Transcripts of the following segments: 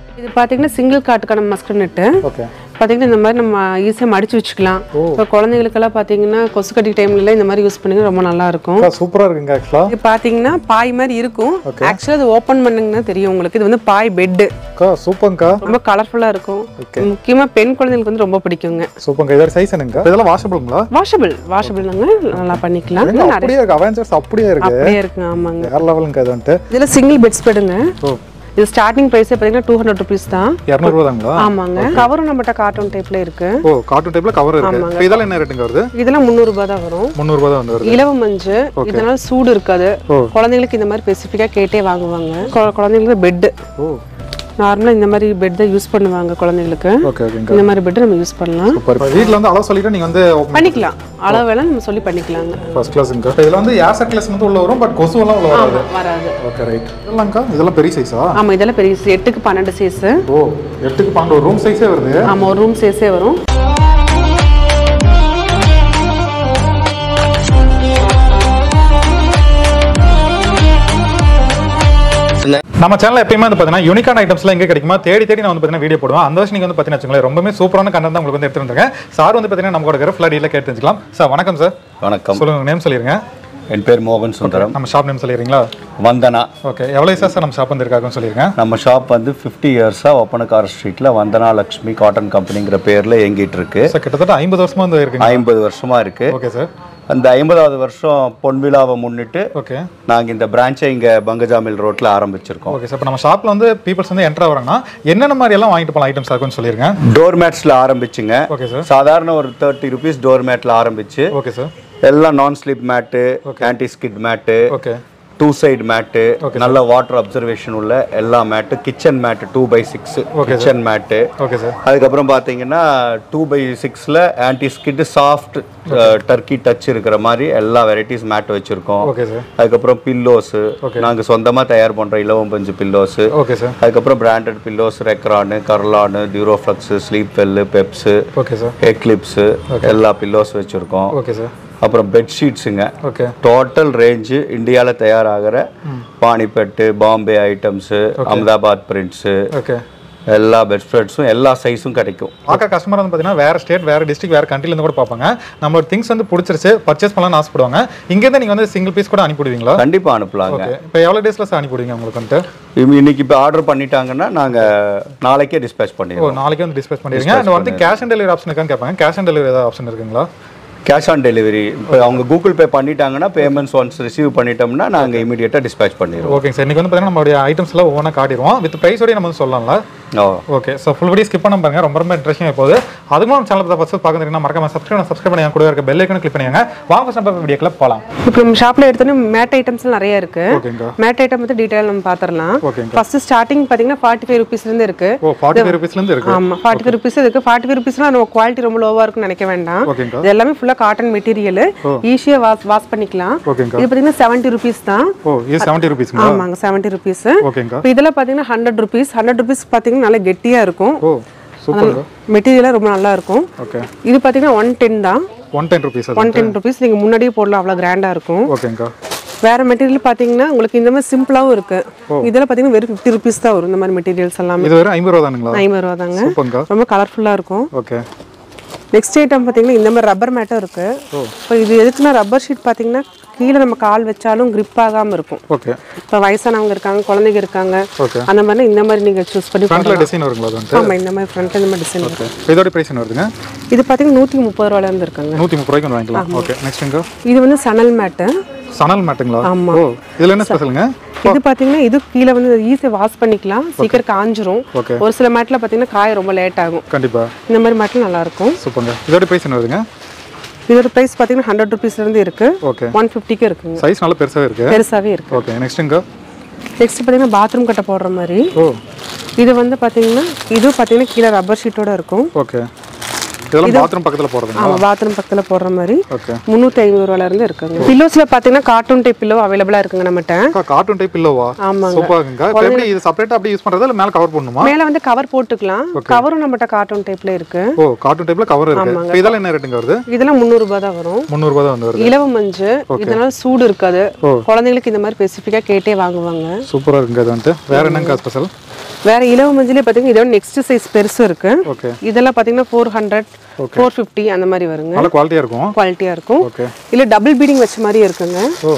இது பாத்தீங்கன்னா சிங்கிள் காட்டுக்கான மஸ்கட் நெட். ஓகே. பாத்தீங்கன்னா இந்த மாதிரி நம்ம ஈஸியா மடிச்சு வச்சுக்கலாம். இப்போ குழந்தைகளுக்கெல்லாம் பாத்தீங்கன்னா கொசு கட்டி டைம்ல இந்த மாதிரி யூஸ் பண்ணீங்க ரொம்ப நல்லா இருக்கும். சூப்பரா இருக்குங்க ஆக்சுவலா. இது பாத்தீங்கன்னா பாய் மாதிரி இருக்கும். ஆக்சுவலா இது ஓபன் பண்ணீங்கன்னா தெரியும் உங்களுக்கு. இது வந்து பாய் பெட். சூப்பர்ங்கா. ரொம்ப கலர்ஃபுல்லா இருக்கும். முக்கியமா பெண் குழந்தைகளுக்கு வந்து ரொம்ப பிடிக்குங்க. சூப்பர்ங்க. இதோட சைஸ் என்னங்க? இதெல்லாம் வாஷபிள்ங்களா? வாஷபிள்ங்க. நல்லா பண்ணிக்கலாம். அப்படியே இருக்கு. அவெஞ்சர்ஸ் அப்படியே இருக்கு. அப்படியே இருக்கு. ஆமாங்க. வேற லெவலுங்க இது வந்து. இதுல சிங்கிள் பெட் ஸ்ப்ரெடுங்க. இது ஸ்டார்டிங் பிரைஸ் பாத்தீங்கன்னா 200 rupees தான். 200 ரூபாய் தாங்களா? ஆமாங்க. கவரும் நம்மட்ட கார்ட்டூன் டைப்ல இருக்கு. கார்ட்டூன் டைப்ல கவர் இருக்கு. இதெல்லாம் என்ன ரேட்டுங்க வருது? இதெல்லாம் 300 ரூபாய் தான் வரும். 300 ரூபாய் தான் வருது. இலவ மஞ்சு. இதனால சூடு இருக்காது. குழந்தைகளுக்கு இந்த மாதிரி ஸ்பெசிஃபிக்கா கேட்டே வாங்குவாங்க. குழந்தைகளுக்கு பெட். நார்மலா இந்த மாதிரி பெட் தான் யூஸ் பண்ணுவாங்க குழந்தைகளுக்கு. இந்த மாதிரி பெட் நம்ம யூஸ் பண்ணலாம். வீட்ல வந்து அளவு சொல்லிட்டு நீங்க வந்து பண்ணிக்கலாம். அளவு வேணா நம்ம சொல்லி பண்ணிக்கலாங்க. ஃபர்ஸ்ட் கிளாஸ்ங்க. இதுல வந்து ஏர் சர்க்குலேஷன் வந்து உள்ள வரும், பட் கொசு எல்லாம் உள்ள வராது. Okay right. இதெல்லாம் பெரிய சைஸா? ஆமா, இதெல்லாம் பெரிய சைஸ். 8க்கு 12 சைஸ். 8க்கு 12 ஒரு ரூம் சைஸே வருது. ஆமா, ஒரு ரூம் சைஸே வரும். நம்ம சேனல்ல எப்பயுமே வந்து பாத்தீங்கன்னா யூனிக்கான ஐட்டம்ஸ்லாம் எங்க கிடைக்குமா தேடி நான் வந்து பாத்தீங்கன்னா வீடியோ போடுவோம். அந்த வருஷம் நீங்க வந்து பாத்தீங்கன்னா வச்சுங்களேன் ரொம்பவே சூப்பரான கண்டென்ட் தான் உங்களுக்கு வந்து எடுத்து வந்திருக்கேன். சார் வந்து பாத்தீங்கன்னா நம்ம கூட ஃபுல்லா டீல கேட்டு தெரிஞ்சுக்கலாம். சார் வணக்கம் சார். வணக்கம். சொல்லுங்க, நேம் சொல்லிருங்க. என் பேர் மோகன் சுந்தரம். நம்ம ஷாப் நேம் சொல்லிடுறீங்களா? வந்தனா. ஓகே. எவ்வளவு சார் நம்ம ஷாப் வந்து இருக்காங்கன்னு சொல்லிருங்க. நம்ம ஷாப் வந்து 50 இயர்ஸா ஒப்பனக்கார ஸ்ட்ரீட்ல வந்தனா லட்சுமி காட்டன் கம்பெனிங்கிற பேர்ல இயங்கிட்டு இருக்கு. சார் கிட்டத்தட்ட 50 வருஷமா வந்து இருக்கு. 50 வருஷமா இருக்கு. Okay sir. அந்த 50வது வருஷம் பொன் விழாவை முன்னிட்டு நாங்க இந்த பிரான்ச்சை இங்க பங்கஜாமில் ரோட்ல ஆரம்பிச்சிருக்கோம். Okay sir. இப்போ நம்ம ஷாப்ல வந்து பீப்பிள்ஸ் வந்து என்டர் ஆவறாங்கன்னா என்னென்ன மாதிரி எல்லாம் வாங்கிட்டு போலாம் ஐட்டம்ஸ் இருக்குன்னு சொல்லிருங்க. டோர் மேட்ஸ்ல ஆரம்பிச்சுங்க. Okay sir. சாதாரண ஒரு 30 rupees டோர் மேட்ல ஆரம்பிச்சு ஓகே சார் எல்லாம் நான் slip mat, anti skid mat, okay, 2 side mat, நல்ல வாட்டர் அப்சர்வேஷன் உள்ள எல்லா mat, kitchen mat 2x6 kitchen mat. Okay sir. அதுக்கப்புறம் பார்த்தீங்கன்னா 2x6ல anti skid soft turkey touch இருக்கிற மாதிரி எல்லா வெரைட்டிஸ் மேட் வச்சிருக்கோம். Okay sir. அதுக்கப்புறம் பில்லோஸ் நாங்கள் சொந்தமாக தயார் பண்ணுற இலவம் பஞ்சு பில்லோஸ். Okay sir. அதுக்கப்புறம் branded pillows Recron, Kurlon, Duroflex, Sleepwell, Peps, okay sir, Eclipse எல்லா பில்லோஸ் வச்சிருக்கோம். Okay sir. அப்புறம் பெட்ஷீட்ஸுங்க. ஓகே. டோட்டல் ரேஞ்சு இந்தியாவில் தயாராகிற Panipat, Bombay items, Ahmedabad prints, okay, எல்லா பெட்ஸ்ப்ரெட்ஸும் எல்லா சைஸும் கிடைக்கும். பார்க்க கஸ்டமர் வந்து பார்த்தீங்கன்னா வேறு ஸ்டேட், வேறு டிஸ்ட்ரிக்ட், வேறு கண்ட்ரிலேருந்து கூட பார்ப்பாங்க. நம்மளோட திங்ஸ் வந்து பிடிச்சிருச்சு பர்ச்சேஸ் பண்ணலாம்னு ஆசைப்படுவாங்க. இங்கேருந்து நீங்கள் வந்து சிங்கிள் பீஸ் கூட அனுப்பிடுவீங்களா? கண்டிப்பாக அனுப்பலாங்க. இப்போ எவ்வளோ டேஸில் சார் அனுப்பிடுவீங்க உங்களுக்கு வந்துட்டு? இன்னைக்கு இப்போ ஆர்டர் பண்ணிட்டாங்கன்னா நாங்கள் நாளைக்கே டிஸ்பேச் பண்ணிடுவோம். நாளைக்கே வந்து டிஸ்பேச் பண்ணிடுவீங்க. அண்ட் வந்து கேஷ் ஆன் டெலிவரி ஆப்ஷன் இருக்கான்னு கேட்பாங்க. கேஷ் ஆன் டெலிவரி ஏதாவது ஆப்ஷன் இருக்குங்களா? கேஷ் ஆன் டெலிவரி இப்போ அவங்க கூகுள் பே பண்ணிட்டாங்கன்னா பேமெண்ட்ஸ் ஒன்ஸ் ரிசீவ் பண்ணிட்டோம்னா நாங்கள் இமீடியட்டாக டிஸ்பேச் பண்ணிடுவோம். Okay sir. இன்றைக்கி வந்து பார்த்தீங்கன்னா நம்மளுடைய ஐட்டம்ஸ்லாம் ஒவ்வொன்றா காட்டிடுவோம். வித் ப்ரைஸோடய நம்ம வந்து சொல்லலாம்ல? Okay. So full video skip பண்ண பாருங்க, ரொம்ப இன்ட்ரெஸ்டிங்காக போகுது. அதுவும் நம்ம சேனல் ஃபஸ்ட் பார்க்க தெரியுமா மறக்காம சப்ஸ்கிரைப் பண்ணி கூட இருக்க பெல் ஐக்கனை கிளிக் பண்ணிங்க. வாங்க நம்ம வீடியோக்குள்ள போகலாம். இப்போ நம்ம ஷாப்ல எடுத்தோன்னே மேட் ஐட்டம்ஸ் நிறைய இருக்கு. மேட் ஐட்டம் வந்து டீடைல் நம்ம பார்த்துடலாம். ஃபர்ஸ்ட் ஸ்டார்டிங் பார்த்தீங்கன்னா 45 rupeesலேருந்து இருக்கு. 45 rupeesலேருந்து இருக்கு. ஆமா, 45 rupees இருக்கு. 45 rupeesனா நம்ம குவாலிட்டி ரொம்ப லோவா இருக்குன்னு நினைக்க வேண்டாம். இது எல்லாமே ஃபுல்லா காட்டன் மெட்டீரியல், ஈஸியா வாஷ் பண்ணிக்கலாம். இது பாத்தீங்கன்னா 70 rupees தான். இது 70 rupees. ஆமாங்க, 70 rupees. இப்போ இதெல்லாம் பாத்தீங்கன்னா 100 rupees. 100 rupees பாத்தீங்கன்னா நல்ல கெட்டியா இருக்கும். சூப்பர். மெட்டீரியல் ரொம்ப நல்லா இருக்கும். ஓகே. இது பாத்தீங்கன்னா 110 தான். 110 rupees. 110 rupees. நீங்க முன்னாடியே போடலாம், அவ்வளவு கிராண்டா இருக்கும். ஓகேங்கா. வேற மெட்டீரியல் பாத்தீங்கன்னா உங்களுக்கு இந்த மாதிரி சிம்பிளாவும் இருக்கு. இதெல்லாம் பாத்தீங்கன்னா வெறும் 50 rupees தான் வரும். இந்த மாதிரி மெட்டீரியல்ஸ் எல்லாமே இது வெறும் 50 ரூபாய் தானுங்களா? 50 ரூபாய் தாங்க. சூப்பர்ங்கா. ரொம்ப கலர்ஃபுல்லா இருக்கும். ஓகே. நெக்ஸ்ட் ஐட்டம் பாத்தீங்கன்னா இந்த மாதிரி ரப்பர் மேட்டும் இருக்கு. இப்போ இது எதுக்குன்னா ரப்பர் ஷீட் பாத்தீங்கன்னா கீழே நம்ம கால் வச்சாலும் grip ஆகாம இருக்கும். ஓகே. இப்போ வயசானவங்க இருக்காங்க, குழந்தைங்க இருக்காங்க, அந்த மாதிரி இந்த மாதிரி நீங்க சூஸ் பண்ணி ஃப்ரண்ட்ல டிசைன் வருங்களா வந்து? ஆமா, இந்த மாதிரி ஃப்ரண்ட்ல இந்த மாதிரி டிசைன் இருக்கு. இதோட பிரைஸ் என்ன வருதுங்க? இது பாத்தீங்கன்னா 130 ரூபாயில இருந்து இருக்காங்க. 130 ரூபாய்க்கு வாங்கிக்கலாம். ஓகே. நெக்ஸ்ட்ங்க இது வந்து சணல் மேட். சணல் மேட்டுங்களா? ஆமா. இதுல என்ன ஸ்பெஷல்ங்க? இது பாத்தீங்கன்னா இது கீழே வந்து ஈஸியா வாஷ் பண்ணிக்கலாம், சீக்கிரம் காஞ்சிரும். ஒரு சில மேட்ல பாத்தீங்கன்னா காய ரொம்ப லேட் ஆகும். கண்டிப்பா. இந்த மாதிரி மேட்ல நல்லா இருக்கும். சூப்பர்ங்க. இதோட பிரைஸ் என்ன வருதுங்க? இதோட பிரைஸ் பாத்தீங்கன்னா 100 rupeesல இருந்து இருக்கு. ஓகே. 150க்கு இருக்குங்க. சைஸ் நல்ல பெருசாவே இருக்கு. பெருசாவே இருக்கு. ஓகே. நெக்ஸ்ட்ங்க. நெக்ஸ்ட் பாத்தீங்கன்னா பாத்ரூம் கட்ட போடுற மாதிரி. இது வந்து பாத்தீங்கன்னா இது பாத்தீங்கன்னா கீழ ரப்பர் ஷீட்டோட இருக்கும். ஓகே. இதெல்லாம் பாத்ரூம் பக்கத்துல போடுறதுங்களா? ஆமா, பாத்ரூம் பக்கத்துல போடுற மாதிரி. ஓகே. 350 ரூபாயில இருந்து இருக்குங்க. பில்லோஸ்ல பாத்தீங்கன்னா கார்ட்டூன் டைப் பில்லோ அவேலபிளா இருக்குங்க நம்மட்ட. கார்ட்டூன் டைப் பில்லோவா? ஆமாங்க. சூப்பர்ங்க. இப்போ எப்படி இது செப்பரேட்டா அப்படியே யூஸ் பண்றதா இல்ல மேல கவர் பண்ணனுமா? மேல வந்து கவர் போட்டுக்கலாம். கவரும் நம்மட்ட கார்ட்டூன் டைப்ல இருக்கு. கார்ட்டூன் டைப்ல கவர் இருக்கு. இப்போ இதெல்லாம் என்ன ரேட்டுங்க வருது? இதெல்லாம் 300 ரூபாய் தான் வரும். 300 ரூபாய் தான் வருது. இலவ மஞ்சு. இதனால சூடு இருக்காது. குழந்தைகளுக்கு இந்த மாதிரி ஸ்பெசிஃபிக்கா கேட்டே வாங்குவாங்க. சூப்பரா இருக்குங்க. அது வந்து வேற என்னங்க ஸ்பெஷல்? வேற இலவ மஞ்சளே பாத்தீங்கன்னா இதோட நெக்ஸ்ட் சைஸ் பெருசு இருக்கு. ஓகே. இதெல்லாம் பாத்தீங்கன்னா 400 450 அந்த மாதிரி வருங்க. நல்ல குவாலிட்டியா இருக்கும். குவாலிட்டியா இருக்கும். ஓகே. இல்ல டபுள் பீடிங் வச்ச மாதிரி இருக்குங்க. ஓ.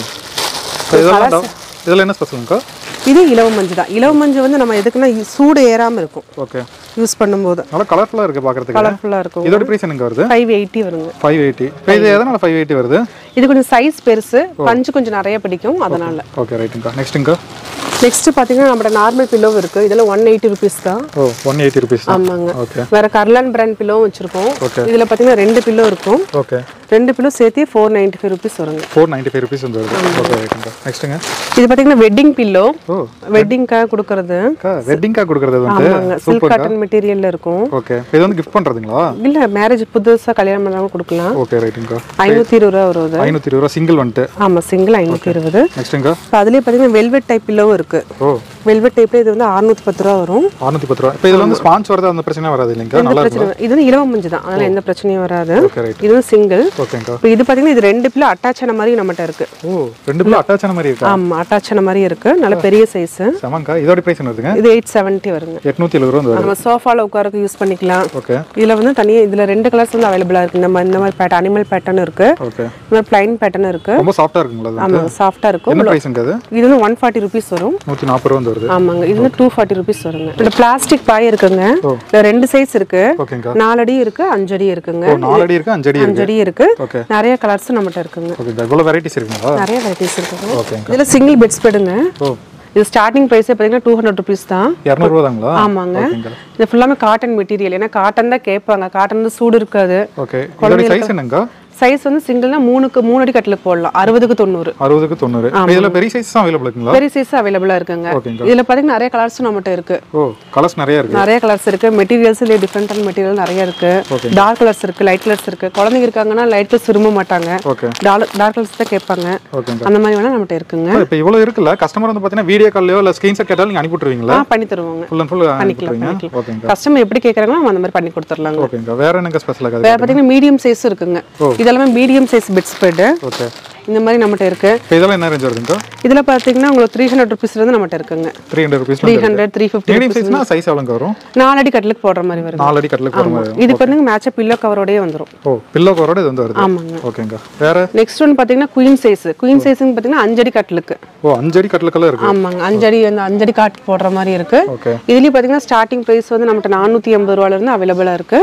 இதெல்லாம் என்ன ஸ்பெஷலுங்க? இது இலவ மஞ்சள் தான். இலவ மஞ்சள் வந்து நம்ம எதுக்குன்னா சூடு ஏறாம இருக்கும். ஓகே. யூஸ் பண்ணும்போது நல்ல கலர்ஃபுல்லா இருக்கு பாக்குறதுக்கு. கலர்ஃபுல்லா இருக்கும். இதோட பிரைஸ் என்னங்க வருது? 580 வருங்க. 580. இது எதனால 580 வருது? இது கொஞ்சம் சைஸ் பெருசு, பஞ்சு கொஞ்சம் நிறைய பிடிக்கும் அதனால. ஓகே ரைட்டுங்க. நெக்ஸ்ட்ங்க. நெக்ஸ்ட் பாத்தீங்கன்னா நம்ம நார்மல் பில்லோ இருக்கு. இதெல்லாம் 180 ரூபீஸ் தான். ஓ 180 ரூபீஸ். ஆமாங்க. ஓகே. வேற கர்லான் பிராண்ட் பில்லோவும் வச்சிருக்கோம். இதுல பாத்தீங்கன்னா 2 பில்லோ இருக்கும். ஓகே. 2 பில்லோ சேர்த்து 495 ரூபீஸ் வருங்க. 495 ரூபீஸ் வந்து வருது. ஓகே ரைட்டுங்க. நெக்ஸ்ட்ங்க. இது பாத்தீங்கன்னா வெட்டிங் பில்லோ. ஓ வெட்டிங்காக கொடுக்கிறது. வெட்டிங்காக கொடுக்கிறது வந்து சில்க் காட்டன் மெட்டீரியல்ல இருக்கும். ஓகே. இது வந்து gift பண்றதுங்களா? இல்ல மேரேஜ் புதுசா கல்யாணம் பண்ணவங்க கொடுக்கலாம். ஓகே ரைட்டுங்க. 520 ரூபாய் வருது. 520 ரூபாய் சிங்கிள் வந்துட்டு. ஆமா சிங்கிள் 520. நெக்ஸ்ட்ங்க. அதுலயே பாத்தீங்கன்னா வெல்வெட் டைப் பில்லோவும் இருக்கு. ஓ வெல்வெட் டைப்ல இது வந்து 610 ரூபாய் வரும். 610 ரூபாய். இப்போ இதுல வந்து ஸ்பான்ச் வரது அந்த பிரச்சனை வராது இல்லங்க? நல்லா இருக்கும். இது வந்து இலவ மஞ்சள் தான். அதனால எந்த பிரச்சனையும் வராது. Okay right. இது சிங்கிள். ஓகேங்க. இப்போ இது பாத்தீங்கன்னா இது 2 பில்லோ அட்டாச் ஆன மாதிரி நம்மட்ட இருக்கு. ஓ 2 பில்லோ அட்டாச் ஆன மாதிரி இருக்கா? ஆமா அட்டாச் ஆன மாதிரி இருக்கு. நல்ல பெரிய சைஸ். சமங்க. இதோட பிரைஸ் என்ன வருதுங்க? இது 870 வருங்க. 870 ரூபாய் வருது. நம்ம சோஃபால உட்கார்றதுக்கு யூஸ் பண்ணிக்கலாம். ஓகே. இதுல வந்து தனியா இதுல 2 கலர்ஸ் வந்து அவேilable இருக்கு. இந்த மாதிரி பேட்டர்ன் அனிமல் பேட்டர்ன் இருக்கு. ஓகே. இந்த மாதிரி ப்ளைன் பேட்டர்ன் இருக்கு. ரொம்ப சாஃப்ட்டா இருக்குங்களா அது? ஆமா சாஃப்ட்டா இருக்கும். என்ன பிரைஸ்ங்க அது? இது வந்து 140 ரூபீஸ் வரும். 140 ரூபாய் வருது. ஆமாங்க. இது 240 ரூபீஸ் வருங்க. இந்த பிளாஸ்டிக் பாய் இருக்குங்க. இதுல 2 சைஸ் இருக்கு. ஓகேங்க. 4 அடி இருக்கு, 5 அடி இருக்குங்க. ஓ 4 அடி இருக்கு, 5 அடி இருக்கு. 5 அடி இருக்கு. ஓகே. நிறைய கலர்ஸ் நம்மட்ட இருக்குங்க. ஓகே. இவ்வளவு வெரைட்டிஸ் இருக்குங்களா? நிறைய வெரைட்டிஸ் இருக்குங்க. ஓகேங்க. இதுல சிங்கிள் பெட்ஸ் பெடுங்க. ஓ இது ஸ்டார்டிங் பிரைஸ் பாத்தீங்கன்னா 200 ரூபீஸ் தான். 200 ரூபாய் தாங்களா? ஆமாங்க. இது ஃபுல்லாமே காட்டன் மெட்டீரியல். ஏன்னா காட்டன் தான் கேட்பாங்க. காட்டன் வந்து சூடு இருக்காது. ஓகே. இதோட சைஸ் என்னங்க? சைஸ் வந்து சிங்கிள்னா 3 அடி கட்டலுக்கு போடலாம். 60க்கு 90. 60க்கு 90. இதுல பெரிய சைஸ் அவேilable இருக்குங்களா? பெரிய சைஸ் அவேilable இருக்குங்க. இதுல பாத்தீங்கன்னா நிறைய கலர்ஸ் நம்மட்ட இருக்கு. ஓ கலர்ஸ் நிறைய இருக்கு. நிறைய கலர்ஸ் இருக்கு. மெட்டீரியல்ஸ்ல டிஃபரண்டான மெட்டீரியல் நிறைய இருக்கு. டார்க் கலர்ஸ் இருக்கு, லைட் கலர்ஸ் இருக்கு. குழந்தைங்க இருக்காங்கன்னா லைட் கலர்ஸ் விரும்ப மாட்டாங்க. டார்க் கலர்ஸ் தான் கேட்பாங்க. அந்த மாதிரி வேணா நம்மட்ட இருக்குங்க. இப்போ இவ்வளவு இருக்குல்ல, கஸ்டமர் வந்து பாத்தீங்கன்னா வீடியோ கால்லயோ இல்ல ஸ்கிரீன்ஷாட் கேட்டாலும் நீங்க அனுப்பி விட்டுருவீங்களா? பண்ணி தருவாங்க. ஃபுல் அண்ட் ஃபுல் பண்ணிக்கலாம். ஓகேங்க. கஸ்டமர் எப்படி கேக்குறாங்களோ அந்த மாதிரி பண்ணி கொடுத்துறலாங்க. ஓகேங்க. வேற என்னங்க ஸ்பெஷல் ஆகுது? வேற பாத்தீங்கன்னா மீடியம் சைஸ் இருக்குங்க. இதெல்லாம் medium size beds bed. Okay. இந்த மாதிரி நம்மட்ட இருக்கு. இதெல்லாம் என்ன ரேஞ்ச் வருதுங்க? இதுல பாத்தீங்கன்னா உங்களுக்கு 300 ரூபீஸ்ல இருந்து நம்மட்ட இருக்குங்க. 300 ரூபீஸ். 300 350. மீடியம் சைஸ்னா சைஸ் எவ்வளவுங்க வரும்? 4 அடி கட்டலுக்கு போடுற மாதிரி வரும். 4 அடி கட்டலுக்கு போடுற மாதிரி. இது பாருங்க மேட்ச் பில்லோ கவரோடயே வந்துரும். ஓ பில்லோ கவரோட இது வந்து வருது. ஆமாங்க. ஓகேங்க. வேற நெக்ஸ்ட் ஒன் பாத்தீங்கன்னா குயின் சைஸ். குயின் சைஸ்னு பாத்தீங்கன்னா 5 அடி கட்டலுக்கு. ஓ 5 அடி கட்டலுக்குல இருக்கு. ஆமாங்க. 5 அடி அந்த 5 அடி காட் போடுற மாதிரி இருக்கு. ஓகே. இதுலயே பாத்தீங்கன்னா ஸ்டார்டிங் பிரைஸ் வந்து நம்மட்ட 480 ரூபாயில இருந்து அவேilable இருக்கு.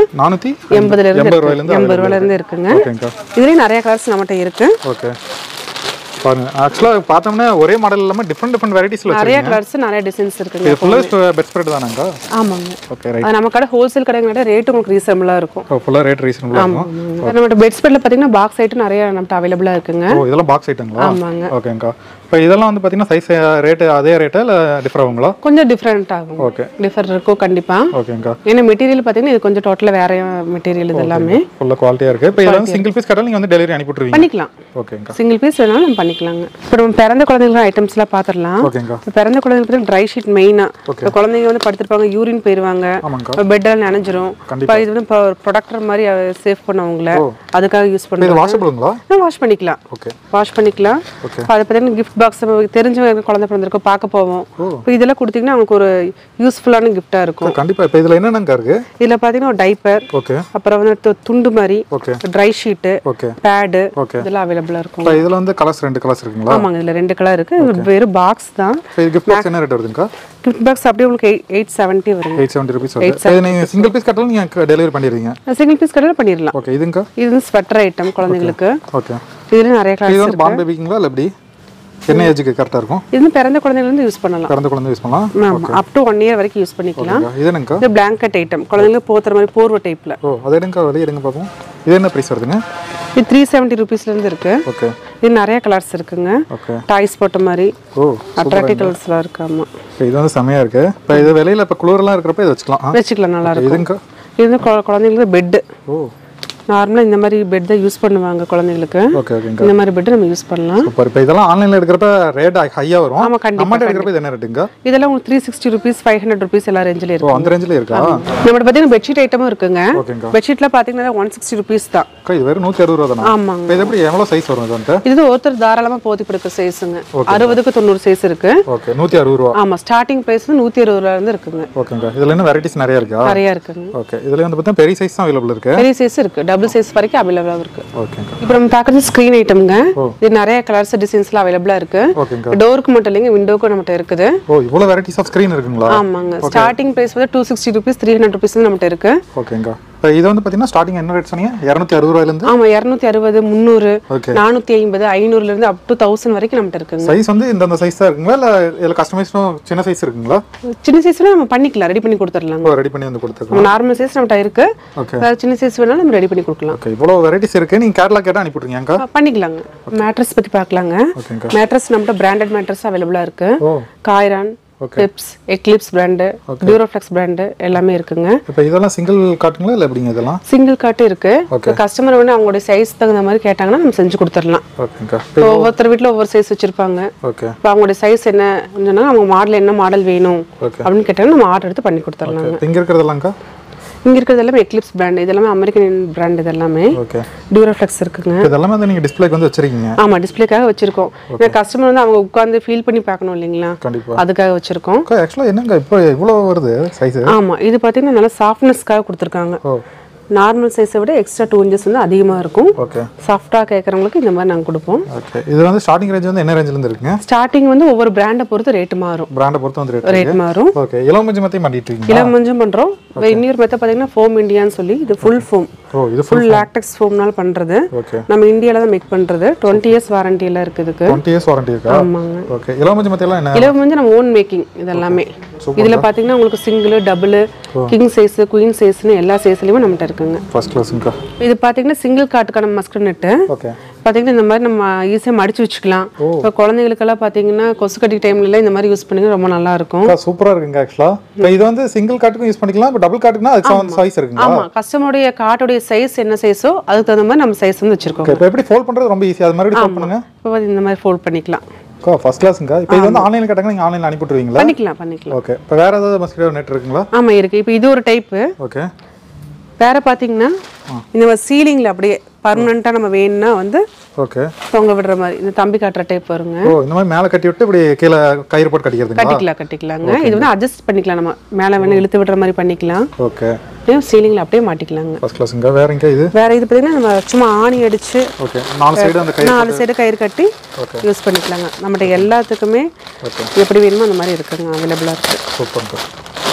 480 ல இருந்து 80 ரூபாயில இருந்து இருக்குங்க. ஓகேங்க. இதுலயே நிறைய கலர்ஸ் நம்மட்ட இருக்கு. ஓகே. பாருங்க ஆக்சுவலா பார்த்தோம்னா ஒரே மாடல் இல்லாம டிஃபரண்ட் வெரைட்டிஸ்ல நிறைய கலர்ஸ் நிறைய டிசைன்ஸ் இருக்குங்க. இது ஃபுல்லா பெட் ஸ்ப்ரெட் தானங்க? ஆமாங்க. Okay right. நம்ம கடை ஹோல்சேல் கடைங்கட்ட ரேட் உங்களுக்கு ரீசனபிளா இருக்கும். ஓ ஃபுல்லா ரேட் ரீசனபிளா இருக்கும். நம்ம பெட் ஸ்ப்ரெட்ல பாத்தீங்கன்னா பாக்ஸ் ஐட்டம் நிறைய நம்மட்ட அவேilable இருக்குங்க. ஓ இதெல்லாம் பாக்ஸ் ஐட்டங்களா? ஆமாங்க. ஓகேங்க. இப்போ இதெல்லாம் வந்து பாத்தீங்கன்னா சைஸ் ரேட் அதே ரேட்டா இல்ல டிஃபர் ஆகுங்களா? கொஞ்சம் டிஃபரண்ட் ஆகும். ஓகே. டிஃபர் இருக்கும் கண்டிப்பா. ஓகேங்க. ஏன்னா மெட்டீரியல் பாத்தீங்கன்னா இது கொஞ்சம் டோட்டலா வேற மெட்டீரியல் இது எல்லாமே. ஃபுல்லா குவாலிட்டியா இருக்கு. இப்போ இதெல்லாம் சிங்கிள் பீஸ் கட்டால நீங்க வந்து டெலிவரி அனுப்பி விட்டுருவீங்க? பண்ணிக்கலாம். ஓகேங்க. சிங்கிள் பீஸ் வேணாலும் நம்ம பண்ணிக்கலாங்க. இப்போ நம்ம பிறந்த குழந்தைகள் ஐட்டம்ஸ்லாம் பாத்துறலாம். ஓகேங்க. பிறந்த குழந்தைகளுக்கு ட்ரை ஷீட் மெயினா. இப்போ குழந்தைங்க வந்து படுத்துப்பாங்க, யூரின் போயிடுவாங்க, பெட் எல்லாம் நனைஞ்சிரும். இப்போ இது வந்து ப்ரொடக்டர் மாதிரி சேவ் பண்ணுவாங்களே அதுக்காக யூஸ் பண்ணுவாங்க. இது வாஷபிளுங்களா? வாஷ் பண்ணிக்கலாம். ஓகே. வாஷ் பண்ணிக்கலாம். அது பாத்தீங்கன்னா கிஃப்ட் பாக்ஸ் தெரிஞ்ச குழந்தை பிறந்திருக்கோம் பார்க்க போவோம். இப்போ இதெல்லாம் கொடுத்தீங்கன்னா அவங்களுக்கு ஒரு யூஸ்ஃபுல்லான கிஃப்டா இருக்கும். கண்டிப்பா. இப்போ இதுல என்னென்னங்க இருக்கு? இதுல பாத்தீங்கன்னா ஒரு டைப்பர், ஓகே, அப்புறம் வந்து துண்டு மாதிரி, okay, dry sheet, okay, pad, okay, இதெல்லாம் அவேilable இருக்கும். இப்போ இதுல வந்து கலர்ஸ் 2 கலர்ஸ் இருக்குங்களா? ஆமாங்க. இதுல 2 கலர் இருக்கு. இது வெறும் பாக்ஸ் தான். இப்போ கிஃப்ட் பாக்ஸ் என்ன ரேட் வருதுங்க? கிஃப்ட் பாக்ஸ் அப்படியே உங்களுக்கு 870 வருங்க. 870 ரூபீஸ் வருது. இது நீங்க சிங்கிள் பீஸ் கட்டாலும் நீங்க டெலிவரி பண்ணிடுவீங்க? சிங்கிள் பீஸ் கட்டாலும் பண்ணிரலாம். ஓகே. இதுங்க? இது ஸ்வெட்டர் ஐட்டம் குழந்தைகளுக்கு. ஓகே. இதுல நிறைய கலர்ஸ் இருக்கு. இது பான் பேபிக்குங்களா இல்ல எப்படி? என்ன ஏஜ்க்கு கரெக்ட்டா இருக்கும்? இது பிறந்த குழந்தையில இருந்து யூஸ் பண்ணலாம். பிறந்த குழந்தை யூஸ் பண்ணலாம். ஆமா. அப் டு 1 இயர் வரைக்கும் யூஸ் பண்ணிக்கலாம். இது என்னங்க? இது blanket ஐட்டம். குழந்தைகளுக்கு போத்துற மாதிரி போர்வை டைப்ல. ஓ, அது எடுங்க வெளிய எடுங்க பாப்போம். இது என்ன பிரைஸ் வருதுங்க? இது 370 ரூபீஸ்ல இருந்து இருக்கு. ஓகே. இது நிறைய கலர்ஸ் இருக்குங்க. ஓகே. டாய்ஸ் போட்ட மாதிரி. ஓ, அட்ராக்டிவ் கலர்ஸ்லாம் இருக்கு. ஆமா. இது வந்து செமையா இருக்கு. இப்போ இது வெளியில இப்ப குளிர்லாம் இருக்கறப்ப இத வச்சுக்கலாம். வெச்சுக்கலாம், நல்லா இருக்கும். இதுங்க? இது குழந்தைகளுக்கு பெட். ஓ, நார்மலா இந்த மாதிரி பெட் தான் யூஸ் பண்ணுவாங்க குழந்தைகளுக்கு. ஓகே ஓகேங்க. இந்த மாதிரி பெட் நம்ம யூஸ் பண்ணலாம். சூப்பர். இப்போ இதெல்லாம் ஆன்லைன்ல எடுக்கறப்ப ரேட் ஹையா வரும். ஆமா கண்டிப்பா. நம்ம எடுக்கறப்ப இது என்ன ரேட்டுங்க? இதெல்லாம் உங்களுக்கு 360 ரூபீஸ் 500 ரூபீஸ் எல்லா ரேஞ்சில இருக்கு. ஓ அந்த ரேஞ்சில இருக்கா? நம்மட்ட பாத்தீங்கன்னா பெட்ஷீட் ஐட்டமும் இருக்குங்க. ஓகேங்க. பெட்ஷீட்ல பாத்தீங்கன்னா 160 ரூபீஸ் தான். இது வெறும் 160 ரூபாய் தானா? ஆமாங்க. இது எப்படி எவ்வளவு சைஸ் வரும் இதுன்ட்டு? இது ஒருத்தர் தாராளமா போத்தி படுக்க சைஸ்ங்க. 60க்கு 90 சைஸ் இருக்கு. ஓகே 160 ரூபாய். ஆமா ஸ்டார்டிங் பிரைஸ் 160 ரூபாயில இருந்து இருக்குங்க. ஓகேங்க. இதுல என்ன வெரைட்டிஸ் நிறைய இருக்கா? நிறைய இருக்குங்க. ஓகே. இதுல வந்து பார்த்தா பெரிய சைஸ் தான் அவேilable இருக்கு. பெரிய சைஸ் இருக்கு. டபுள் சைஸ் வரைக்கும் அவேilable இருக்கு. ஓகேங்க. இப்போ நம்ம பார்க்கறது ஸ்கிரீன் ஐட்டம்ங்க. இது நிறைய கலர்ஸ் டிசைன்ஸ்ல அவேilable இருக்கு. ஓகேங்க. டோருக்கு மட்டும் இல்லங்க, விண்டோக்கு நம்மட்ட இருக்குது. ஓ இவ்வளவு வெரைட்டிஸ் ஆஃப் ஸ்கிரீன் இருக்குங்களா? ஆமாங்க. ஸ்டார்டிங் பிரைஸ் வந்து 260 ரூபீஸ் 300 ரூபீஸ் நம்மட்ட இருக்கு. ஓகேங்க. இப்போ இது வந்து பாத்தீங்கன்னா ஸ்டார்டிங் என்ன ரேட் சொன்னீங்க? 260 ரூபாயில இருந்து? ஆமா 260 300 450 500 ல இருந்து அப் டு 1000 வரைக்கும் நம்மட்ட இருக்குங்க. சைஸ் வந்து இந்த சைஸ் தான் இருக்குங்களா இல்ல இதுல கஸ்டமைஸ்டும் சின்ன சைஸ் இருக்குங்களா? சின்ன சைஸ்ல நம்ம பண்ணிக்கலாம், ரெடி பண்ணி கொடுத்துறலாம். ஓ ரெடி பண்ணி வந்து கொடுத்துறலாம். நார்மல் சைஸ் நம்மட்ட இருக்கு. ஓகே. சின்ன சைஸ் வேணாலும் நம்ம ரெடி பண்ணி கொடுக்கலாம். ஓகே. இவ்வளவு வெரைட்டிஸ் இருக்கு. நீங்க கேட்டலாக் கேட்டா அனுப்பி விட்டுருங்க. பண்ணிக்கலாங்க. மேட்ரஸ் பத்தி பார்க்கலாங்க. ஓகேங்க. மேட்ரஸ் நம்மட்ட பிராண்டட் மேட்ரஸ் அவேilable இருக்கு. ஓ காய்ரான், Peps, Eclipse brand, Duroflex brand எல்லாமே இருக்குங்க. இப்போ இதெல்லாம் சிங்கிள் காட்டுங்களா இல்ல எப்படிங்க இதெல்லாம்? சிங்கிள் காட் இருக்கு. கஸ்டமர் வந்து அவங்களோட சைஸ் தகுந்த மாதிரி கேட்டாங்கன்னா நம்ம செஞ்சு கொடுத்துறலாம். ஓகேங்க. ஒவ்வொருத்தர் வீட்ல ஒவ்வொரு சைஸ் வச்சிருப்பாங்க. ஓகே. இப்போ அவங்களோட சைஸ் என்ன சொன்னா அவங்க மாடல் என்ன மாடல் வேணும் அப்படின்னு கேட்டாங்கன்னா நம்ம ஆர்டர் எடுத்து பண்ணி கொடுத்துறலாம். இங்க இருக்கிறதெல்லாம்க்கா? இங்க இருக்கிறது எல்லாமே எக்லிப்ஸ் பிராண்ட், இதெல்லாமே அமெரிக்கன் பிராண்ட், இதெல்லாமே ஓகே. டியூரோஃப்ளெக்ஸ் இருக்குங்க. இதெல்லாம் வந்து நீங்க டிஸ்ப்ளேக்கு வந்து வச்சிருக்கீங்க? ஆமா டிஸ்ப்ளேக்காக வச்சிருக்கோம். ஏன்னா கஸ்டமர் வந்து அவங்க உட்கார்ந்து ஃபீல் பண்ணி பார்க்கணும் இல்லீங்களா? கண்டிப்பா. அதுக்காக வச்சிருக்கோம். ஆக்சுவலா என்னங்க இப்போ இவ்வளவு வருது சைஸ்? ஆமா இது பாத்தீங்கன்னா நல்ல சாஃப்ட்னஸ்க்காக கொடுத்திருக்காங்க. நார்மல் சைஸை விட எக்ஸ்ட்ரா 2 inches வந்து அதிகமா இருக்கும். ஓகே. சாஃப்ட்டா கேக்குறவங்களுக்கு இந்த மாதிரி நாங்க கொடுப்போம். ஓகே. இது வந்து ஸ்டார்டிங் ரேஞ்ச் வந்து என்ன ரேஞ்சில இருந்து இருக்குங்க? ஸ்டார்டிங் வந்து ஒவ்வொரு பிராண்ட பொறுத்து ரேட் மாறும். பிராண்ட பொறுத்து வந்து ரேட் மாறும். ஓகே. இளமஞ்சு மத்தி பண்ணிட்டு இருக்கீங்க? இளமஞ்சும் பண்றோம். இன்னொரு மெத்தட் பாத்தீங்கன்னா ஃபோம் இந்தியான்னு சொல்லி இது ஃபுல் ஃபோம். ஓ இது ஃபுல் லாக்டெக்ஸ் ஃபோம்னால பண்றது. ஓகே. நம்ம இந்தியால தான் மேக் பண்றது. 20 years வாரண்டி எல்லாம் இருக்கு இதுக்கு. 20 years வாரண்டி இருக்கா? ஆமாங்க. ஓகே. இளமஞ்சு மத்தி எல்லாம் என்ன? இளமஞ்சு நம்ம ஓன் மேக்கிங் இதெல்லாமே. இதுல பாத்தீங்கன்னா உங்களுக்கு single, double, king size, queen சைஸ்னு எல்லா சைஸ்லயுமே நம்மட்ட இருக்குங்க. ஃபர்ஸ்ட் கிளாஸ்ங்கா. இது பாத்தீங்கன்னா சிங்கிள் காட்டுக்கான மஸ்கட் நெட். ஓகே. பாத்தீங்கன்னா இந்த மாதிரி நம்ம ஈஸியா மடிச்சு வச்சுக்கலாம். இப்போ குழந்தைகளுக்கெல்லாம் பாத்தீங்கன்னா கொசு கட்டி டைம்ல எல்லாம் இந்த மாதிரி யூஸ் பண்ணீங்க ரொம்ப நல்லா இருக்கும். சூப்பரா இருக்குங்க ஆக்சுவலா. இப்போ இது வந்து சிங்கிள் காட்டுக்கும் யூஸ் பண்ணிக்கலாம். இப்போ டபுள் காட்டுக்குனா அதுக்கு சைஸ் இருக்குங்களா? ஆமா கஸ்டமருடைய காட்டோட சைஸ் என்ன சைஸோ அதுக்கு தகுந்த மாதிரி நம்ம சைஸ் வந்து வச்சிருக்கோம். இப்போ எப்படி ஃபோல்ட் பண்றது ரொம்ப ஈஸி. அது மாதிரி ஃபோல்ட் பண்ணுங்க. இப்போ இந்த மாதிரி ஃபோல்ட் பண்ணிக்கலாம். ஃபர்ஸ்ட் கிளாஸ்ங்க. இப்போ இது வந்து ஆன்லைன்ல கேட்டாங்க நீங்க ஆன்லைன்ல அனுப்பி விட்டுருவீங்களா? பண்ணிக்கலாம். ஓகே. இப்போ வேற ஏதாவது மஸ்கிட்டோ நெட் இருக்குங்களா? ஆமா இருக்கு. இப்போ இது ஒரு டைப். ஓகே. வேற பாத்தீங்கன்னா இந்த சீலிங்ல அப்படியே பர்மனண்டா நம்ம வேணும்னா வந்து ஓகே தொங்க விடுற மாதிரி இந்த தம்பி காட்டுற டைப் வருங்க. ஓ இந்த மாதிரி மேலே கட்டி விட்டு இப்படி கீழே கயிறு போட்டு கட்டிக்கிறதுங்களா? கட்டிக்கலாங்க. இது வந்து அட்ஜஸ்ட் பண்ணிக்கலாம். நம்ம மேலே வேணும் இழுத்து விடுற மாதிரி பண்ணிக்கலாம். ஓகே. சீலிங்ல அப்படியே மாட்டிக்கலாங்க. ஃபர்ஸ்ட் கிளாஸ்ங்க. வேற எங்க இது? வேற இது பாத்தீங்கன்னா நம்ம சும்மா ஆணி அடிச்சு ஓகே 4 சைடு அந்த கயிறு 4 சைடு கயிறு கட்டி யூஸ் பண்ணிக்கலாங்க. நம்மட்ட எல்லாத்துக்குமே எப்படி வேணுமோ அந்த மாதிரி இருக்குங்க. அவைலபிளா இருக்கு. சூப்பர்.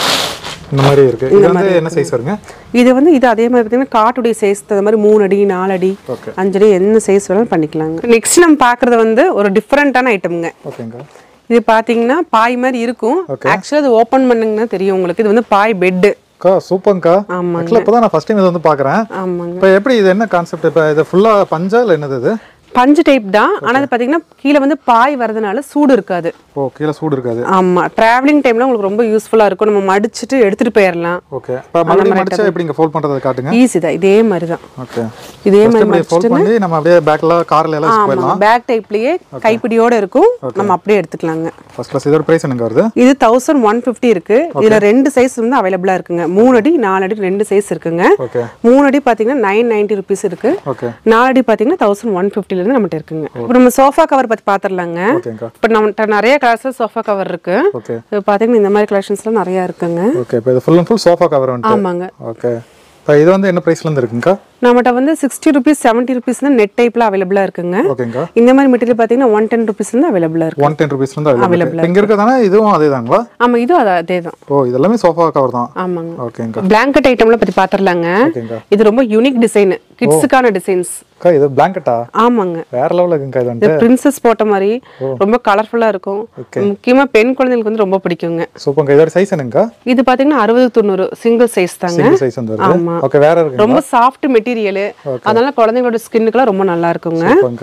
இந்த மாதிரி இருக்கு. இது வந்து என்ன சைஸ் வருங்க? இது வந்து இது அதே மாதிரி பாத்தீங்கன்னா காட்டுடைய சைஸ் அந்த மாதிரி 3 அடி 4 அடி 5 அடி என்ன சைஸ் வேணாலும் பண்ணிக்கலாங்க. நெக்ஸ்ட் நம்ம பாக்குறது வந்து ஒரு டிஃபரெண்டான ஐட்டம்ங்க. ஓகேங்க. இது பாத்தீங்கன்னா பாய் மாதிரி இருக்கும். ஆக்சுவலா இது ஓபன் பண்ணுங்கன்னா தெரியும் உங்களுக்கு. இது வந்து பாய் பெட். சூப்பர்க்கா. ஆக்சுவலா இப்பதான் நான் ஃபர்ஸ்ட் டைம் இத வந்து பாக்குறேன். ஆமாங்க. இப்போ எப்படி இது என்ன கான்செப்ட்? இப்போ இது ஃபுல்லா பஞ்சா இல்ல என்னது இது? பஞ்சு டைப் தான். ஆனா அது பாத்தீங்கன்னா கீழ வந்து பாய் வரதுனால சூடு இருக்காது. ஓ கீழ சூடு இருக்காது. ஆமா டிராவலிங் டைம்ல உங்களுக்கு ரொம்ப யூஸ்ஃபுல்லா இருக்கும். நம்ம மடிச்சிட்டு எடுத்துட்டு போயிரலாம். ஓகே. அப்ப மறுபடியும் மடிச்சா எப்படிங்க ஃபோல்ட் பண்றத காட்டுங்க. ஈஸி தான். இதே மாதிரி தான். ஓகே. இதே மாதிரி ஃபோல்ட் பண்ணி நம்ம அப்படியே பேக்ல கார்ல எல்லாம் யூஸ் பண்ணலாம். பேக் டைப்லயே கைப்பிடியோட இருக்கும். நம்ம அப்படியே எடுத்துக்கலாங்க. First class. இதோட பிரைஸ் என்னங்க வருது? இது 1150 இருக்கு. இதுல ரெண்டு சைஸ் வந்து அவேலபிளா இருக்குங்க. 3 அடி 4 அடி ரெண்டு சைஸ் இருக்குங்க. ஓகே. 3 அடி பாத்தீங்கன்னா 990 ரூபீஸ் இருக்கு. ஓகே. 4 அடி பாத்தீங்கன்னா 1150 ல இருந்து நம்மட்ட இருக்குங்க. இப்போ நம்ம சோஃபா கவர் பத்தி பாத்துறலாங்க. இப்போ நம்மட்ட நிறைய கலர்ஸ்ல சோஃபா கவர் இருக்கு. ஓகே. இப்போ பாத்தீங்கன்னா இந்த மாதிரி கலெக்ஷன்ஸ்லாம் நிறைய இருக்குங்க. ஓகே. இப்போ இது full and full sofa cover வந்து. ஆமாங்க. ஓகே. இப்போ இது வந்து என்ன பிரைஸ்ல இருந்து இருக்குங்க? நம்மட்ட வந்து 60 ரூபீஸ் 70 ரூபீஸ் தான் நெட் டைப்ல அவேலபிளா இருக்குங்க. ஓகேங்க. இந்த மாதிரி மெட்டீரியல் பாத்தீங்கன்னா 110 ரூபீஸ் தான் அவேலபிளா இருக்கு. 110 ரூபீஸ் வந்து அவேலபிளா. இங்க இருக்கதானே இதுவும் அதேதாங்களா? ஆமா இதுவும் அதேதான். ஓ இதெல்லாம் சோஃபா கவர் தான். ஆமாங்க. ஓகேங்க. பிளாங்கெட் ஐட்டம்ல பத்தி பாத்துறலாங்க. ஓகேங்க. இது ரொம்ப யூனிக் டிசைன். கிட்ஸ்க்கான டிசைன்ஸ். இது பிளாங்கெட்டா? ஆமாங்க. வேற லெவல்ல இருக்குங்க இது. இந்த பிரின்சஸ் போட்ட மாதிரி ரொம்ப கலர்ஃபுல்லா இருக்கும். முக்கியமா பெண் குழந்தைகளுக்கு வந்து ரொம்ப பிடிக்குங்க. சூப்பர்ங்க. இதோட சைஸ் என்னங்க? இது பாத்தீங்கன்னா 60 90 சிங்கிள் சைஸ் தாங்க. சிங்கிள் சைஸ் வந்து வருது. ஓகே. வேற இருக்கு. ரொம்ப சாஃப்ட் மெட்டீரியல் மெட்டீரியல் அதனால குழந்தைங்களோட ஸ்கின்னுக்குலாம் ரொம்ப நல்லா இருக்குங்க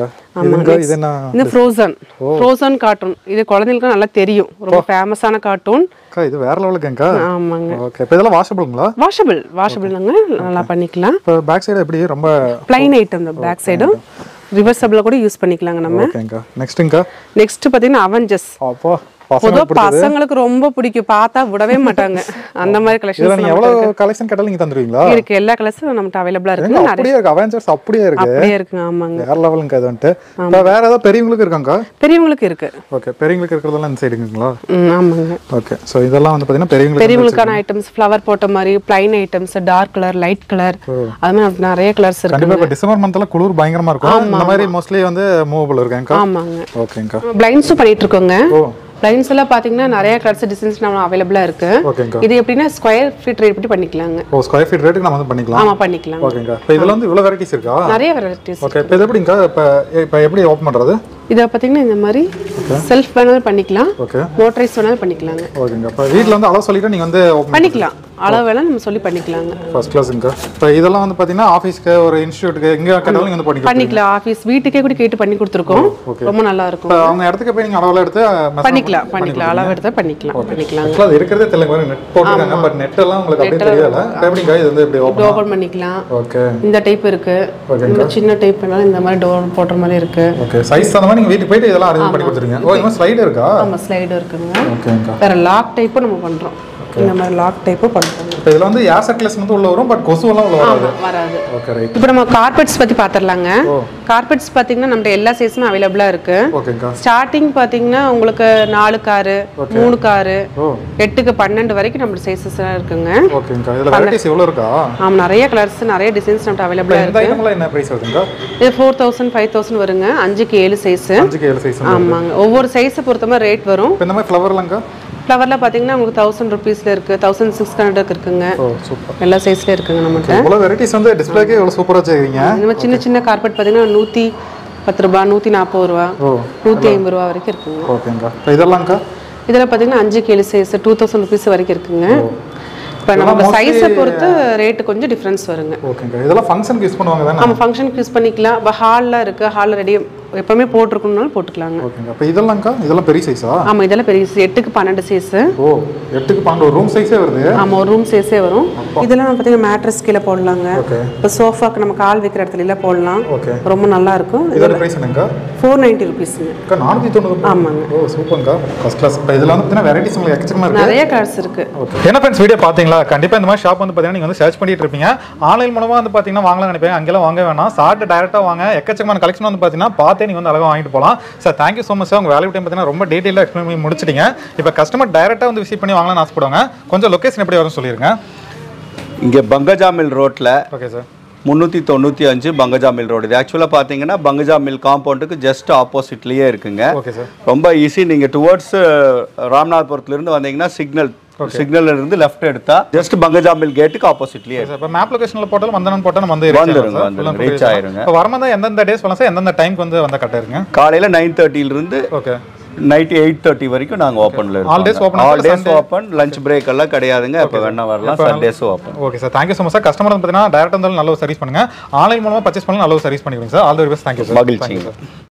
இது ஃப்ரோசன் கார்ட்டூன் இது குழந்தைங்களுக்கு நல்லா தெரியும் ரொம்ப ஃபேமஸான கார்ட்டூன் இது வேற லெவலுக்குங்க ஆமாங்க ஓகே இப்போ இதெல்லாம் வாஷபிள்ங்களா வாஷபிள்ங்க நல்லா பண்ணிக்கலாம் இப்போ பேக் சைடு எப்படி ரொம்ப ப்ளைன் ஐட்டம் இந்த பேக் சைடும் ரிவர்சபிளா கூட யூஸ் பண்ணிக்கலாங்க நம்ம ஓகேங்க நெக்ஸ்ட் பாத்தீங்கன்னா அவெஞ்சர்ஸ் அப்போ பசங்களுக்கு ரொம்ப பிடிக்கும் பார்த்தா விடவே மாட்டாங்க அந்த மாதிரி கலெக்ஷன்ஸ் நீங்க எவ்வளவு கலெக்ஷன் கேட்டாலும் நீங்க தந்துருவீங்களா இருக்கு எல்லா கலெக்ஷனும் நமக்கு அவேலபிளா இருக்கு அப்படியே இருக்கு அவெஞ்சர்ஸ் அப்படியே இருக்கு ஆமாங்க வேற லெவலுங்க அது வந்து இப்போ வேற ஏதாவது பெரியவங்களுக்கு இருக்காங்க பெரியவங்களுக்கு இருக்கு ஓகே பெரியவங்களுக்கு இருக்குறதெல்லாம் இந்த சைடுங்களா ஆமாங்க ஓகே சோ இதெல்லாம் வந்து பாத்தீங்கன்னா பெரியவங்களுக்கான ஐட்டம்ஸ் ஃப்ளவர் போட்ட மாதிரி plain items dark colour light colour அது மாதிரி நிறைய கலர்ஸ் இருக்கு கண்டிப்பா டிசம்பர் மந்த்ல குளிர் பயங்கரமா இருக்கும் இந்த மாதிரி மோஸ்ட்லி வந்து மூவபிள் இருக்குங்க ஆமாங்க ஓகேங்க பிளைண்ட்ஸும் பண்ணிட்டு இருக்கோங்க பிளைன்ஸ் எல்லாம் பாத்தீங்கன்னா நிறைய கலர்ஸ் டிசைன்ஸ் நம்ம அவேலபிளா இருக்கு இது எப்படின்னா ஸ்கொயர் ஃபீட் ரேட் படி பண்ணிக்கலாங்க ஸ்கொயர் ஃபீட் ரேட்டுக்கு நம்ம வந்து பண்ணிக்கலாம் ஆமா பண்ணிக்கலாம் ஓகேங்க இப்போ இதெல்லாம் வந்து இவ்வளவு வெரைட்டிஸ் இருக்கா நிறைய வெரைட்டிஸ் ஓகே இப்போ இது எப்படிங்க இப்போ எப்படி ஓபன் பண்றது இத பாத்தீங்கன்னா இந்த மாதிரி செல்ஃப் வேணாலும் பண்ணிக்கலாம் மோட்டரைஸ் வேணாலும் பண்ணிக்கலாங்க ஓகேங்க இப்போ வீட்ல வந்து அளவு சொல்லிட்டு நீங்க வந்து ஓபன் பண்ணிக்கலாம் அளவு வேணா நம்ம சொல்லி பண்ணிக்கலாங்க ஃபர்ஸ்ட் கிளாஸ்ங்க இப்போ இதெல்லாம் வந்து பாத்தீங்கன்னா ஆபீஸ்க்கு ஒரு இன்ஸ்டிடியூட்க்கு எங்க கேட்டாலும் நீங்க வந்து பண்ணிக்கலாம் ஆபீஸ் வீட்டுக்கே கூட கேட்டு பண்ணி கொடுத்துருக்கோம் ரொம்ப நல்லா இருக்கும் இப்போ அவங்க இடத்துக்கு போய் நீங்க அளவுல எடுத்து பண்ணிக்கலாம் அளவு எடுத்து பண்ணிக்கலாம் அது இருக்குறதே தெரியல நெட் போட்டுருக்காங்க பட் நெட் எல்லாம் உங்களுக்கு அப்படியே தெரியல எப்படிங்க இது வந்து இப்படி ஓபன் பண்ணிக்கலாம் ஓகே இந்த டைப் இருக்கு இந்த சின்ன டைப்னால இந்த மாதிரி டோர் போடுற மாதிரி இருக்கு ஓகே சைஸ் அந்த மாதிரி நீங்க வீட்டுக்கு போய் இதெல்லாம் அரேஞ்ச் பண்ணி கொடுத்துறீங்க ஓ இந்த ஸ்லைடு இருக்கா ஆமா ஸ்லைடு இருக்குங்க ஓகேங்க வேற லாக் டைப் நம்ம பண்றோம் இந்த மாதிரி லாக் டைப் பண்றோம் இப்போ இதல வந்து ஏசட்லெஸ் வந்து உள்ள வரும் பட் கொசு எல்லாம் உள்ள வராது ஓகே ரைட் இப்போ நம்ம கார்பெட்ஸ் பத்தி பாத்துறலாங்க கார்பெட்ஸ் பாத்தீங்கன்னா நம்ம எல்லா சைஸுமே அவேலபிளா இருக்கு ஓகேங்க ஸ்டார்டிங் பாத்தீங்கன்னா உங்களுக்கு 4 கார் 3 கார் 8 க்கு 12 வரைக்கும் நம்ம சைஸஸ் இருக்குங்க ஓகேங்க இதல வெரைட்டிஸ் எவ்வளவு இருக்கா ஆமா நிறைய கலர்ஸ் நிறைய டிசைன்ஸ் நம்ம அவேலபிளா இருக்கு இந்த ஐட்டம்ல என்ன பிரைஸ் வருதுங்க இது 4000 5000 வருங்க 5 க்கு 7 சைஸ் 5 க்கு 7 சைஸ் ஆமாங்க ஒவ்வொரு சைஸ் பொறுத்த மாதிரி ரேட் வரும் இந்த மாதிரி ஃப்ளவர்லங்க ஃப்ளவர்ல பாத்தீங்கன்னா உங்களுக்கு 1000 ரூபீஸ்ல இருக்கு 1600 இருக்குங்க சூப்பர் எல்லா சைஸ்ல இருக்குங்க நம்மட்ட இவ்வளவு வெரைட்டிஸ் வந்து டிஸ்ப்ளேக்கே இவ்வளவு சூப்பரா வச்சிருக்கீங்க இந்த சின்ன சின்ன கார்பெட் பாத்தீங்கன்னா 110 ரூபாய் 140 ரூபாய் 150 ரூபாய் வரைக்கும் இருக்குங்க ஓகேங்க இதெல்லாம்க்கா இதெல்லாம் பாத்தீங்கன்னா 5 க்கு 7 சைஸ் 2000 ரூபீஸ் வரைக்கும் இருக்குங்க இப்போ நம்ம சைஸை பொறுத்து ரேட் கொஞ்சம் டிஃபரன்ஸ் வருங்க ஓகேங்க இதெல்லாம் ஃபங்க்ஷனுக்கு யூஸ் பண்ணுவாங்க தானே நம்ம ஃபங்க்ஷனுக்கு யூஸ் பண்ணிக்கலாம் இப்போ ஹால்ல இருக்கு ஹால்ல ரெடி எப்பவுமே போட்டுருக்கணும்னாலும் போட்டுக்கலாங்க ஓகேங்க அப்போ இதெல்லாம்க்கா இதெல்லாம் பெரிய சைஸா ஆமா இதெல்லாம் பெரிய சைஸ் 8 க்கு 12 சைஸ் ஓ 8 க்கு 12 ரூம் சைஸே வருது ஆமா ஒரு ரூம் சைஸே வரும் இதெல்லாம் நம்ம பாத்தீங்கன்னா மேட்ரஸ் கீழ போடலாங்க இப்போ சோஃபாக்கு நம்ம கால் வைக்கிற இடத்துல எல்லாம் போடலாம் ரொம்ப நல்லா இருக்கும் இதோட பிரைஸ் என்னங்க 490 ரூபீஸ்ங்க 490 ஆமாங்க ஓ சூப்பர்ங்க ஃபர்ஸ்ட் கிளாஸ் இப்போ இதெல்லாம் வந்து வெரைட்டிஸ் உங்களுக்கு எக்கச்சக்கமா இருக்கு நிறைய கலர்ஸ் இருக்கு என்ன ஃப்ரெண்ட்ஸ் வீடியோ பாத்தீங்களா கண்டிப்பா இந்த மாதிரி ஷாப் வந்து பாத்தீங்கன்னா நீங்க வந்து சர்ச் பண்ணிட்டு இருப்பீங்க ஆன்லைன் மூலமா வந்து பாத்தீங்கன்னா வாங்கலாம் நினைப்பீங்க அங்கெல்லாம் வாங்க வேணாம் சார்ட் டைரக்டா வாங்க எக்கச்சக்கமான கலெக்ஷன் வந்து பாத்தீங்கன்னா பார்த்தே நீங்க வந்து அழகா வாங்கிட்டு போலாம் sir thank you so much sir உங்க வேல்யூ டைம் பார்த்தீங்கன்னா ரொம்ப டீடைலா எக்ஸ்பிளைன் பண்ணி முடிச்சிட்டீங்க இப்போ கஸ்டமர் டைரக்டா வந்து விசிட் பண்ணி வாங்கலாம்னு ஆசைப்படுவாங்க கொஞ்சம் லொகேஷன் எப்படி வரும்னு சொல்லிருங்க இங்க பங்கஜா மில் ரோட்ல okay sir 395 Pankaja mill road இது ஆக்சுவலாக பார்த்தீங்கன்னா பங்கஜா மில் காம்பவுண்டுக்கு ஜஸ்ட் ஆப்போசிட்லேயே இருக்குங்க ரொம்ப ஈஸி நீங்கள் டுவர்ட்ஸ் ராமநாதபுரத்துலேருந்து வந்தீங்கன்னா சிக்னல்ல இருந்து லெஃப்ட் எடுத்தா ஜஸ்ட் பங்கஜா மில் கேட்டுக்கு ஆப்போசிட்லயே இருக்கு. இப்போ மேப் லொகேஷன்ல போட்டாலும் வந்தனம் போட்டா நம்ம வந்துருங்க ரீச் ஆயிருங்க. இப்போ வரமந்தா எந்தெந்த டேஸ் வரலாம் சார் எந்தெந்த டைம்க்கு வந்து வந்தா கரெக்டா இருக்குங்க? காலையில 9:30 ல இருந்து ஓகே நைட் 8:30 வரைக்கும் நாங்க ஓபன்ல இருக்கோம். All days open lunch break எல்லாம் கிடையாதுங்க. எப்ப வேணா வரலாம். Sundays open. Okay sir thank you so much sir. Customer வந்து பார்த்தீங்கன்னா டைரக்டா வந்து நல்ல சர்வீஸ் பண்ணுங்க. ஆன்லைன் மூலமா பர்சேஸ் பண்ணலாம் நல்ல சர்வீஸ் பண்ணிடுங்க sir. All the best. Thank you sir. மகிழ்ச்சி.